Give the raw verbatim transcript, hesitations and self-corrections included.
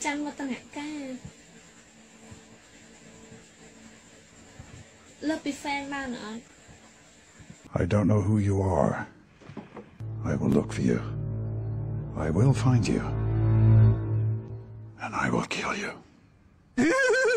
Chan Vattanaka. Lers Pi Fan Ban hả? I don't know who you are. I will look for you. I will find you. And I will kill you.